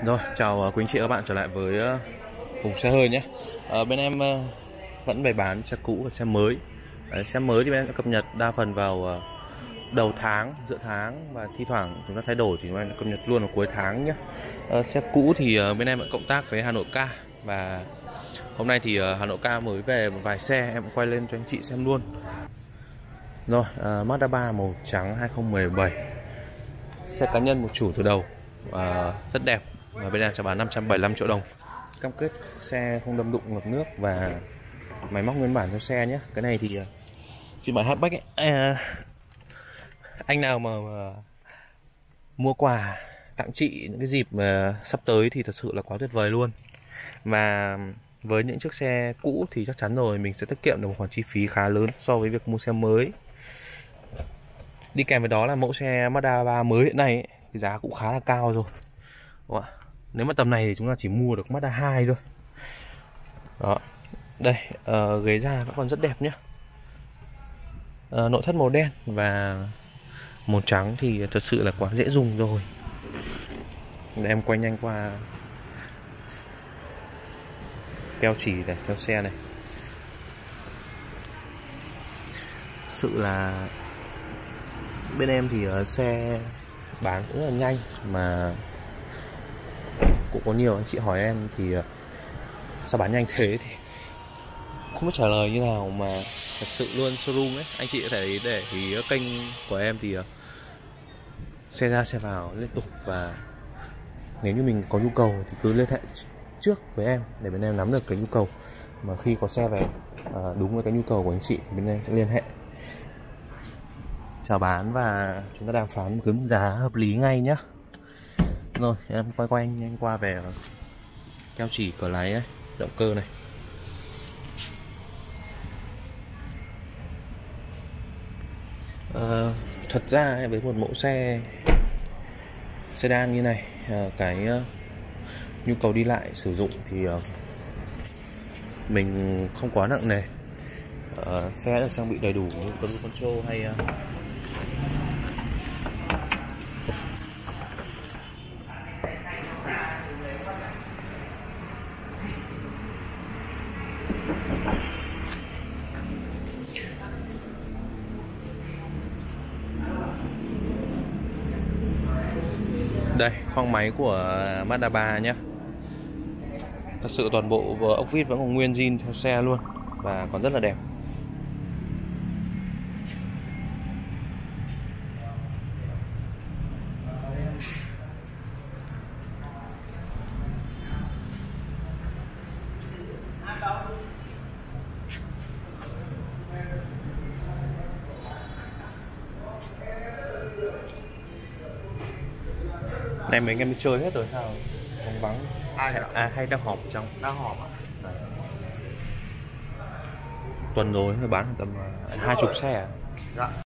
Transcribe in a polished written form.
Rồi, chào quý anh chị và các bạn trở lại với Hùng Xe Hơi nhé. Bên em vẫn bày bán xe cũ và xe mới. Xe mới thì bên em sẽ cập nhật đa phần vào đầu tháng, giữa tháng, và thi thoảng chúng ta thay đổi thì bên em cập nhật luôn vào cuối tháng nhé. Xe cũ thì bên em vẫn cộng tác với Hà Nội Car, và hôm nay thì Hà Nội Car mới về một vài xe, em quay lên cho anh chị xem luôn. Rồi, Mazda 3 màu trắng 2017, xe cá nhân một chủ từ đầu, rất đẹp, và bên em sẽ bán 575 triệu đồng. Cam kết xe không đâm đụng ngập nước và máy móc nguyên bản cho xe nhé. Cái này thì phiên bản hatchback ấy, anh nào mà mua quà tặng chị những cái dịp mà sắp tới thì thật sự là quá tuyệt vời luôn. Và với những chiếc xe cũ thì chắc chắn rồi mình sẽ tiết kiệm được một khoản chi phí khá lớn so với việc mua xe mới. Đi kèm với đó là mẫu xe Mazda 3 mới hiện nay ấy, thì giá cũng khá là cao rồi. Đúng không ạ? Nếu mà tầm này thì chúng ta chỉ mua được Mazda 2 thôi. Đó. Đây, ghế da vẫn còn rất đẹp nhé. Nội thất màu đen và màu trắng thì thật sự là quá dễ dùng rồi. Để em quay nhanh qua keo chỉ này, theo xe này. Sự là bên em thì xe bán cũng rất là nhanh, mà cũng có nhiều anh chị hỏi em thì sao bán nhanh thế, thì không biết trả lời như nào, mà thật sự luôn showroom ấy, anh chị có thể để ý kênh của em thì xe ra xe vào liên tục, và nếu như mình có nhu cầu thì cứ liên hệ trước với em để bên em nắm được cái nhu cầu, mà khi có xe về đúng với cái nhu cầu của anh chị thì bên em sẽ liên hệ chào bán và chúng ta đàm phán một cái giá hợp lý ngay nhá. Rồi em quay nhanh qua về keo chỉ cửa lái ấy, động cơ này. Thật ra với một mẫu xe sedan như này, cái nhu cầu đi lại sử dụng thì mình không quá nặng nề. Xe được trang bị đầy đủ như cruise control hay đây, khoang máy của Mazda 3 nhé. Thật sự toàn bộ ốc vít vẫn còn nguyên zin theo xe luôn, và còn rất là đẹp. Này mấy anh em đi chơi hết rồi sao? Không vắng. Hay đang họp trong? Đang họp ạ. Tuần rồi bán tầm 20 xe à? Dạ.